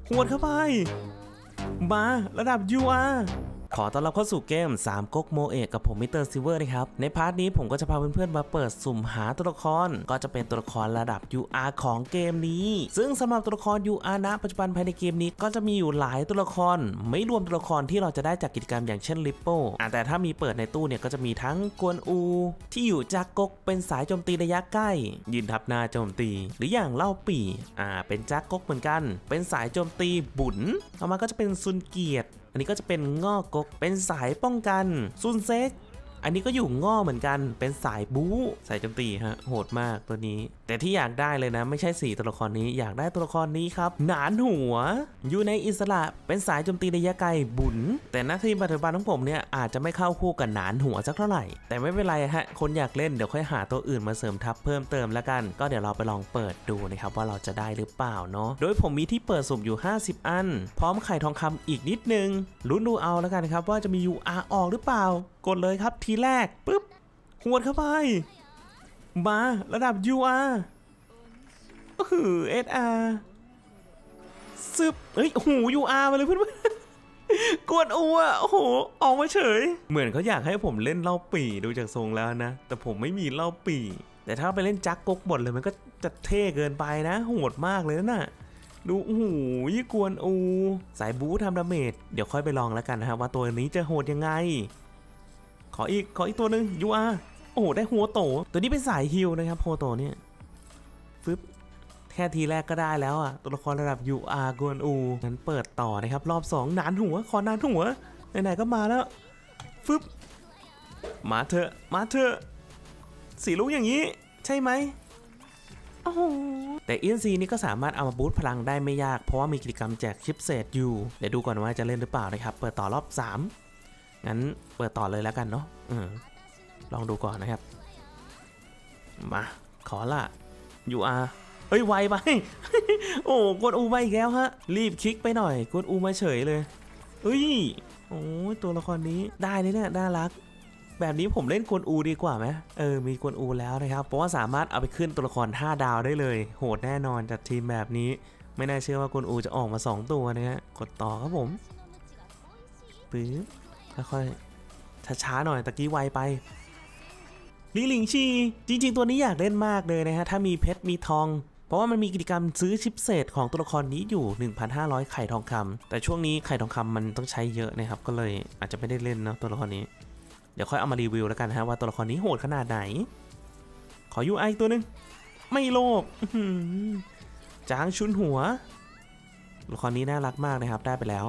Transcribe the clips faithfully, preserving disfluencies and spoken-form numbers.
หวดเข้าไปมาระดับ ยู อาร์ ขอต้อนรับเข้าสู่เกมสามก๊กโมเอะกับผมมิสเตอร์ซิลเวอร์นะครับในพาร์ทนี้ผมก็จะพาเพื่อนๆมาเปิดสุ่มหาตัวละครก็จะเป็นตัวละครระดับ ยู อาร์ ของเกมนี้ซึ่งสำหรับตัวละคร ยู อาร์ ณ ปัจจุบันภายในเกมนี้ก็จะมีอยู่หลายตัวละครไม่รวมตัวละครที่เราจะได้จากกิจกรรมอย่างเช่นลิปโป้แต่ถ้ามีเปิดในตู้เนี่ยก็จะมีทั้งกวนอูที่อยู่จากก๊กเป็นสายโจมตีระยะใกล้ยืนทับหน้าโจมตีหรืออย่างเล่าปี่อ่าเป็นจากก๊กเหมือนกันเป็นสายโจมตีบุญต่อมาก็จะเป็นซุนเกียรติอันนี้ก็จะเป็นง่อกกเป็นสายป้องกันซุนเซ็กอันนี้ก็อยู่ง่อเหมือนกันเป็นสายบู๊สายโจมตีฮะโหดมากตัวนี้แต่ที่อยากได้เลยนะไม่ใช่สี่ตัวละครนี้อยากได้ตัวละครนี้ครับหนานหัวอยู่ในอิสระเป็นสายโจมตีระยะไกลบุญแต่หน้าที่ปัจจุบันของผมเนี่ยอาจจะไม่เข้าคู่กับหนานหัวสักเท่าไหร่แต่ไม่เป็นไรฮะคนอยากเล่นเดี๋ยวค่อยหาตัวอื่นมาเสริมทัพเพิ่มเติมแล้วกันก็เดี๋ยวเราไปลองเปิดดูนะครับว่าเราจะได้หรือเปล่าเนาะโดยผมมีที่เปิดสุ่มอยู่ห้าสิบอันพร้อมไข่ทองคำอีกนิดนึงลุ้นดูเอาแล้วกันครับว่าจะมี ยู อาร์ ออกหรือเปล่ากดเลยครับทีแรกปึ๊บหวดเข้าไปมาระดับ ยู อาร์ เออ เอส อาร์ ซึบเฮ้ยโอ้โห ยู อาร์ มาเลยเพื่อนๆกวนอูอ่ะโอ้โหออกมาเฉยเหมือนเขาอยากให้ผมเล่นเล่าปี่ดูจากทรงแล้วนะแต่ผมไม่มีเล่าปี่แต่ถ้าไปเล่นจักก๊กหมดเลยมันก็จะเท่เกินไปนะโหดมากเลยนะดูโอ้โหยี่กวนอูสายบู๊ทำดาเมจเดี๋ยวค่อยไปลองแล้วกันนะครับว่าตัวนี้จะโหดยังไงขออีกขออีกตัวหนึ่ง ยู อาร์ โอ้โหได้หัวโตตัวนี้เป็นสายฮิลนะครับหัวโตเนี่ยฟึบแค่ทีแรกก็ได้แล้วอ่ะตัวละครระดับ ยู อาร์ กวนอูงั้นเปิดต่อนะครับรอบสองหนานหัวขอนานหัวไหนๆก็มาแล้วฟึบมาเถอะมาเถอะสีลูกอย่างนี้ใช่ไหมโอ้โหแต่ อี เอ็น ซี นี่ก็สามารถเอามาบูสต์พลังได้ไม่ยากเพราะว่ามีกิจกรรมแจกชิปเศษอยู่เดี๋ยวดูก่อนว่าจะเล่นหรือเปล่านะครับเปิดต่อรอบสามงั้นเปิดต่อเลยแล้วกันเนาะอืมลองดูก่อนนะครับมาขอละ ยู อาร์ เอ้ยไวไป โอ้กดอูมาอีกแล้วฮะรีบคลิกไปหน่อยกดอูมาเฉยเลยเอ้ยโอ้ตัวละครนี้ได้เลยเนี่ยน่ารักแบบนี้ผมเล่นกวนอูดีกว่าไหมเออมีกวนอูแล้วนะครับเพราะว่าสามารถเอาไปขึ้นตัวละครห้าดาวได้เลยโหดแน่นอนจากทีมแบบนี้ไม่น่าเชื่อว่ากวนอูจะออกมาสองตัวนะฮะกดต่อครับผมปึ๊บค่อยๆช้าๆหน่อยตะกี้ไวไปลิหลิงชีจริงๆตัวนี้อยากเล่นมากเลยนะฮะถ้ามีเพชรมีทองเพราะว่ามันมีกิจกรรมซื้อชิปเศษของตัวละครนี้อยู่ หนึ่งพันห้าร้อย ไข่ทองคำแต่ช่วงนี้ไข่ทองคำมันต้องใช้เยอะนะครับก็เลยอาจจะไม่ได้เล่นนะตัวละครนี้เดี๋ยวค่อยเอามารีวิวแล้วกันฮะว่าตัวละครนี้โหดขนาดไหนขอ ยู ไอ ตัวนึงไม่โลภจางชุนหัวตัวละครนี้น่ารักมากนะครับได้ไปแล้ว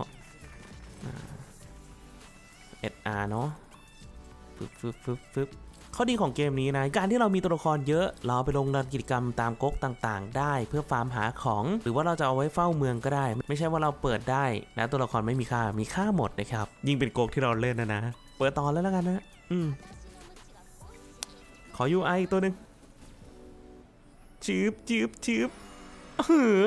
เอส อาร์ เนาะฟึบฟึบฟึบฟึบข้อดีของเกมนี้นะการที่เรามีตัวละครเยอะเราไปลงกิจกรรมตามก๊กต่างๆได้เพื่อฟาร์มหาของหรือว่าเราจะเอาไว้เฝ้าเมืองก็ได้ไม่ใช่ว่าเราเปิดได้นะตัวละครไม่มีค่ามีค่าหมดนะครับยิ่งเป็นก๊กที่เราเล่นนะนะเปิดต่อแล้วแล้วกันนะอืมขอ ยู ไอ ตัวหนึ่งชืบชืบชืบเออ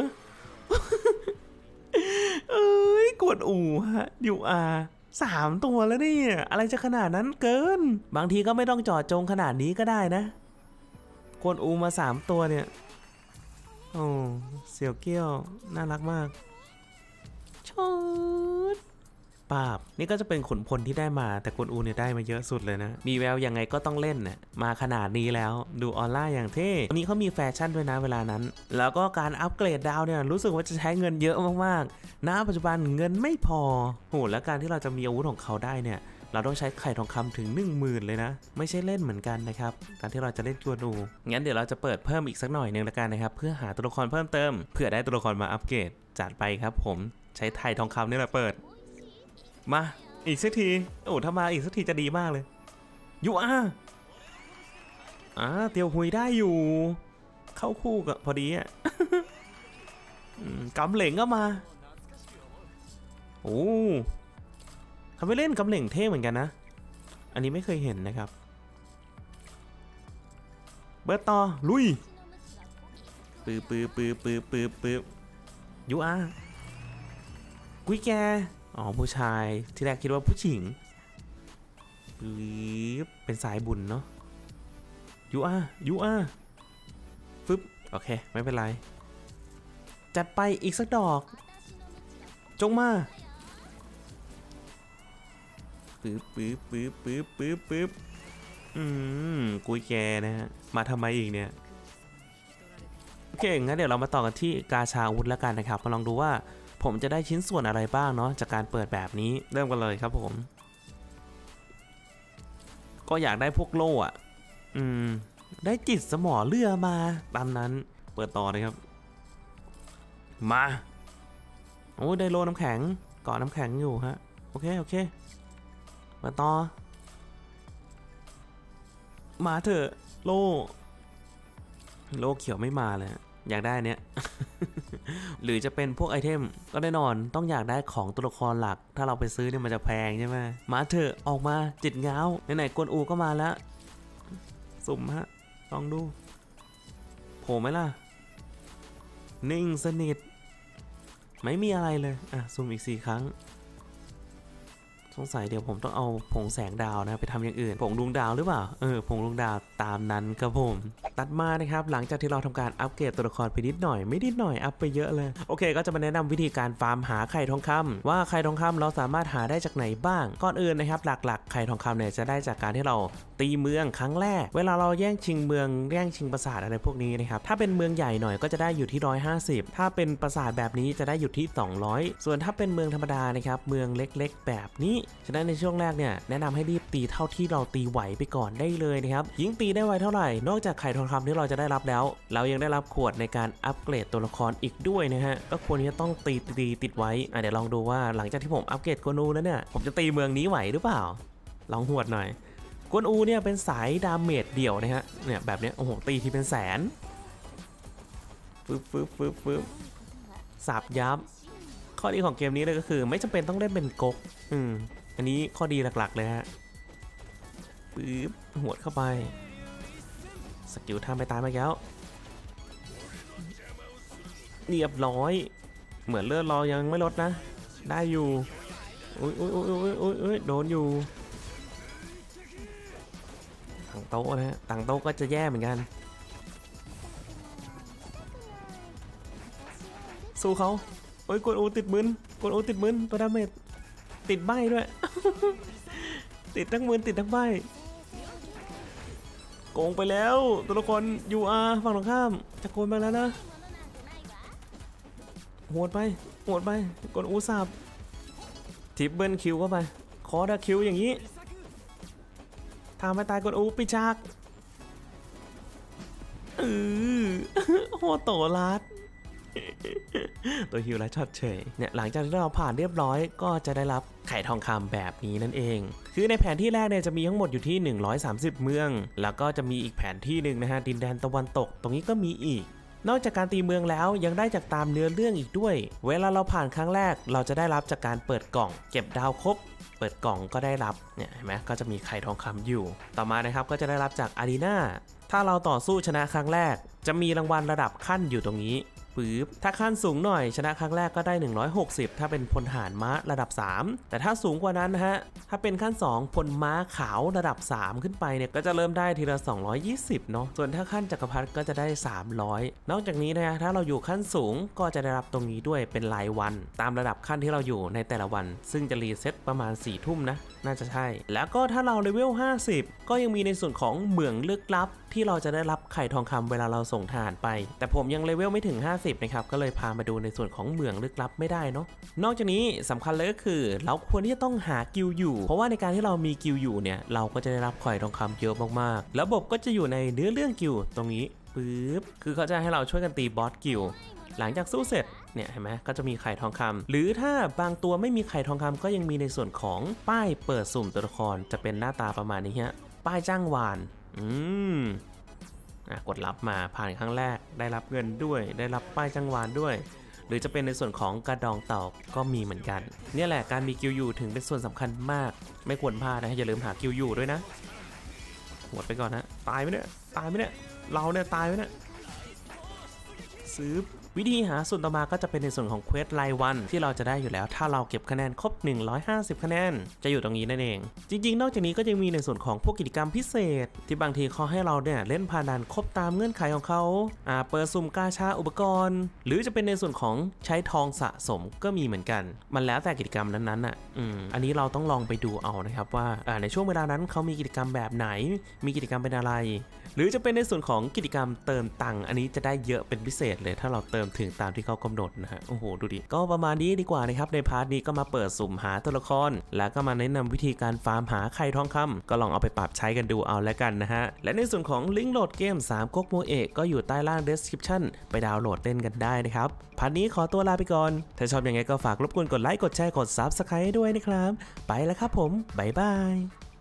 เอ้ยกดอู่ฮะ ยู อาร์สามตัวแล้วเนี่ยอะไรจะขนาดนั้นเกินบางทีก็ไม่ต้องจอดจงขนาดนี้ก็ได้นะกวนอูมาสามตัวเนี่ยโอ้เสี่ยวเกี้ยวน่ารักมากชุดปาบนี่ก็จะเป็นขุนพลที่ได้มาแต่กวนอูเนี่ยได้มาเยอะสุดเลยนะมีแววยังไงก็ต้องเล่นน่ะมาขนาดนี้แล้วดูออร่าอย่างเท่วันนี้เขามีแฟชั่นด้วยนะเวลานั้นแล้วก็การอัปเกรดดาวเนี่ยรู้สึกว่าจะใช้เงินเยอะมากๆณปัจจุบันเงินไม่พอโหแล้วการที่เราจะมีอาวุธของเขาได้เนี่ยเราต้องใช้ไข่ทองคำถึง หนึ่งหมื่น เลยนะไม่ใช่เล่นเหมือนกันนะครับการที่เราจะเล่นกวนอูงั้นเดี๋ยวเราจะเปิดเพิ่มอีกสักหน่อยนึงละกันนะครับเพื่อหาตัวละครเพิ่มเติมเพื่อได้ตัวละครมาอัปเกรดจัดไปครับผมใช้ไข่ทองคำนี่แหละเปิดมาอีกสักทีโอ้ถ้ามาอีกสักทีจะดีมากเลย ยู อาร์ อ่าเตียวหุยได้อยู่เข้าคู่กับพอดีอ่ะ กำเหล่งก็มาโอ้เขาไม่เล่นกำเหล่งเท่เหมือนกันนะอันนี้ไม่เคยเห็นนะครับเบิร์ตต่อลุยปื๊บปื๊บปื๊บปื๊บปื๊บปื๊บ ยู อาร์ กุ้ยแกอ๋อผู้ชายที่แรกคิดว่าผู้หญิงเป็นสายบุญเนาะ ยู อาร์ ยู อาร์ ฟึบโอเคไม่เป็นไรจัดไปอีกสักดอกจงมาปึ๊บปึ๊บปึ๊บปึ๊บปึ๊บปึ๊บอืมกุยแกนะฮะมาทำไมอีกเนี่ยโอเคงั้นเดี๋ยวเรามาต่อกันที่กาชาอาวุธแล้วกันนะครับมาลองดูว่าผมจะได้ชิ้นส่วนอะไรบ้างเนาะจากการเปิดแบบนี้เริ่มกันเลยครับผมก็อยากได้พวกโล่อะอืมได้จิตสมอเรือมาตามนั้นเปิดต่อเลยครับมาโอ้ได้โล่น้ำแข็งเกาะน้ำแข็งอยู่ฮะโอเคโอเคมาต่อมาเถอะโล่โล่เขียวไม่มาเลยอยากได้เนี้ย หรือจะเป็นพวกไอเทมก็แน่นอนต้องอยากได้ของตัวละครหลักถ้าเราไปซื้อเนี่ยมันจะแพงใช่ไหมมาเถอะออกมาจิตเงาไหนๆกวนอูก็มาแล้วสุ่มฮะลองดูโผล่ไหมล่ะนิ่งสนิทไม่มีอะไรเลยอ่ะสุ่มอีกสี่ครั้งสงสัยเดี๋ยวผมต้องเอาผงแสงดาวนะไปทำอย่างอื่นผงดวงดาวหรือเปล่าเออผงดวงดาวตามนั้นครับผมตัดมานะครับหลังจากที่เราทำการอัปเกรดตัวละครไปนิดหน่อยไม่นิดหน่อยอัพไปเยอะเลยโอเคก็จะมาแนะนำวิธีการฟาร์มหาไข่ทองคำว่าไข่ทองคำเราสามารถหาได้จากไหนบ้างก่อนอื่นนะครับหลักๆไข่ทองคำเนี่ยจะได้จากการที่เราตีเมืองครั้งแรกเวลาเราแย่งชิงเมืองแย่งชิงปราสาทอะไรพวกนี้นะครับถ้าเป็นเมืองใหญ่หน่อยก็จะได้อยู่ที่หนึ่งร้อยห้าสิบถ้าเป็นปราสาทแบบนี้จะได้อยู่ที่สองร้อยส่วนถ้าเป็นเมืองธรรมดานะครับเมืองเล็กๆแบบนี้ฉะนั้นในช่วงแรกเนี่ยแนะนำให้รีบตีเท่าที่เราตีไหวไปก่อนได้เลยนะครับยิ่งตีได้ไวเท่าไหร่นอกจากไข่ทองคำที่เราจะได้รับแล้วเรายังได้รับขวดในการอัปเกรดตัวละครอีกด้วยนะฮะก็ควรที่จะต้องตีตีติดไว้อ่ะเดี๋ยวลองดูว่าหลังจากที่ผมอัปเกรดกวนอูแล้วเนี่ยผมจะตีเมืองนี้ไหวหรือเปล่าลองหวดหน่อยกวนอูเนี่ยเป็นสายดาเมจเดี่ยวนะฮะเนี่ยแบบเนี้ยโอ้โหตีทีเป็นแสนฟึบฟึบฟึบฟึบสับยับข้อดีของเกมนี้เลยก็คือไม่จำเป็นต้องเล่นเป็นก๊กอืมอันนี้ข้อดีหลักๆเลยฮะปึ๊บหวดเข้าไปสกิลทำไปตายมาแล้วเรียบร้อยเหมือนเลือดเรายังไม่ลดนะได้อยู่อุ้ยอุ้ยอุ้ยอุ้ยอุ้ยโดนอยู่ต่างโต๊ะนะต่างโต๊ะก็จะแย่เหมือนกันสู้เขาโอ้ยกดอูติดมึนกดอูติดมึนตัวดาเมจติดใบด้วย ติดทั้งมึนติดทั้งใบโกงไปแล้วตัวละคร ยู อาร์ ฝั่งตรงข้ามจะโกนไปแล้วนะโหดไปโหดไปกดอูสับทิปเบิลคิวเข้าไปคอร์ดคิวอย่างนี้ทำให้ตายกดอูปิชากเออโหโตลัดตัวฮิวและช็อตเฉยเนี่ยหลังจากที่เราผ่านเรียบร้อยก็จะได้รับไข่ทองคำแบบนี้นั่นเองคือในแผนที่แรกเนี่ยจะมีทั้งหมดอยู่ที่หนึ่งร้อยสามสิบเมืองแล้วก็จะมีอีกแผนที่หนึ่งนะฮะดินแดนตะวันตกตรงนี้ก็มีอีกนอกจากการตีเมืองแล้วยังได้จากตามเนื้อเรื่องอีกด้วยเวลาเราผ่านครั้งแรกเราจะได้รับจากการเปิดกล่องเก็บดาวครบเปิดกล่องก็ได้รับเนี่ยเห็นไหมก็จะมีไข่ทองคำอยู่ต่อมานะครับก็จะได้รับจากอารีนาถ้าเราต่อสู้ชนะครั้งแรกจะมีรางวัลระดับขั้นอยู่ตรงนี้ปึ๊บถ้าขั้นสูงหน่อยชนะครั้งแรกก็ได้หนึ่งร้อยหกสิบถ้าเป็นพลทหารม้าระดับสามแต่ถ้าสูงกว่านั้นนะฮะถ้าเป็นขั้นสองพลม้าขาวระดับสามขึ้นไปเนี่ยก็จะเริ่มได้ทีละสองร้อยยี่สิบเนาะส่วนถ้าขั้นจักรพรรดิก็จะได้สามร้อยนอกจากนี้นะถ้าเราอยู่ขั้นสูงก็จะได้รับตรงนี้ด้วยเป็นรายวันตามระดับขั้นที่เราอยู่ในแต่ละวันซึ่งจะรีเซ็ตประมาณสี่ทุ่มนะน่าจะใช่แล้วก็ถ้าเราเลเวลห้าสิบก็ยังมีในส่วนของเหมืองลึกลับที่เราจะได้รับไข่ทองคำเวลาเราส่งทหารไปแต่ผมยังเลเวลไม่ถึงห้าสิบนะครับก็เลยพามาดูในส่วนของเหมืองลึกลับไม่ได้เนาะนอกจากนี้สำคัญเลยก็คือเราควรที่จะต้องหากิลอยู่เพราะว่าในการที่เรามีกิลอยู่เนี่ยเราก็จะได้รับไข่ทองคำเยอะมากๆระบบก็จะอยู่ในเนื้อเรื่องกิลตรงนี้ปึ๊บคือเขาจะให้เราช่วยกันตีบอสกิลหลังจากสู้เสร็จเนี่ยเห็นไหมก็จะมีไข่ทองคำหรือถ้าบางตัวไม่มีไข่ทองคำก็ยังมีในส่วนของป้ายเปิดสุ่มตัวละครจะเป็นหน้าตาประมาณนี้ฮะป้ายจ้างวานอืมอ่ะกดรับมาผ่านครั้งแรกได้รับเงินด้วยได้รับป้ายจ้างวานด้วยหรือจะเป็นในส่วนของกระดองเต่าก็มีเหมือนกันเนี่ยแหละการมีกิลยูถึงเป็นส่วนสำคัญมากไม่ควรพลาดนะอย่าลืมหากิลยูด้วยนะหมดไปก่อนนะตายไหมเนี่ยตายไหมเนี่ยเราเนี่ยตายไหมเนี่ยซื้อวิธีหาส่วนต่อมาก็จะเป็นในส่วนของเควสรายวันที่เราจะได้อยู่แล้วถ้าเราเก็บคะแนนครบหนึ่งร้อยห้าสิบคะแนนจะอยู่ตรงนี้นั่นเองจริงๆนอกจากนี้ก็ยังมีในส่วนของพวกกิจกรรมพิเศษที่บางทีเขาให้เราเนี่ยเล่นผ่านด่านครบตามเงื่อนไขของเขาอ่าเปิดสุ่มกาชาอุปกรณ์หรือจะเป็นในส่วนของใช้ทองสะสมก็มีเหมือนกันมันแล้วแต่กิจกรรมนั้นๆอ่ะอืมอันนี้เราต้องลองไปดูเอานะครับว่าอ่าในช่วงเวลานั้นเขามีกิจกรรมแบบไหนมีกิจกรรมเป็นอะไรหรือจะเป็นในส่วนของกิจกรรมเติมตังค์อันนี้จะได้เยอะเป็นพิเศษเลยถ้าเราเติมถึงตามที่เขากำหนดนะฮะโอ้โหดูดิก็ประมาณนี้ดีกว่านะครับในพาร์ทนี้ก็มาเปิดสุ่มหาตัวละครแล้วก็มาแนะนำวิธีการฟาร์มหาไข่ทองคำก็ลองเอาไปปรับใช้กันดูเอาแล้วกันนะฮะและในส่วนของลิงก์โหลดเกมสามก๊กโมเอะก็อยู่ใต้ล่าง description ไปดาวน์โหลดเล่นกันได้นะครับพาร์ทนี้ขอตัวลาไปก่อนถ้าชอบยังไงก็ฝากรบกวนกดไลค์กดแชร์กด ซับสไครบ์ ให้ด้วยนะครับไปแล้วครับผมบ๊ายบาย